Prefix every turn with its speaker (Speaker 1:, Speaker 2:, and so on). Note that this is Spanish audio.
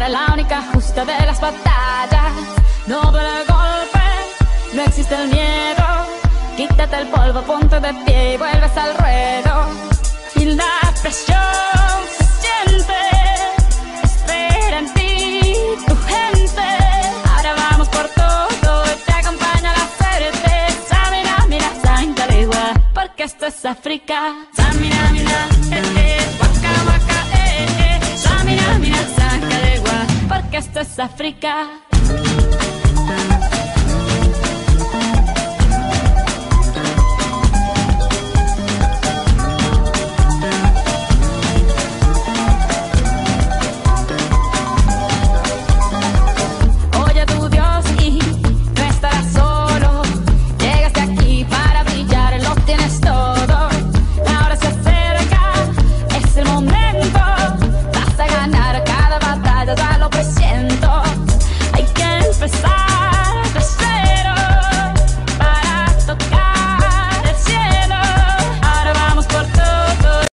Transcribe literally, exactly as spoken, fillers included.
Speaker 1: es la única justa de las batallas. No duele el golpe, no existe el miedo. Quítate el polvo, ponte de pie y vuelves al ruedo. Y la presión se siente, espera en ti tu gente. Ahora vamos por todo y te acompaña la suerte. Samina, mira, Santalegua, porque esto es África. Samina, mira, eh, eh, waka, waka, eh, eh. Samina, mira, Santalegua, porque esto es África.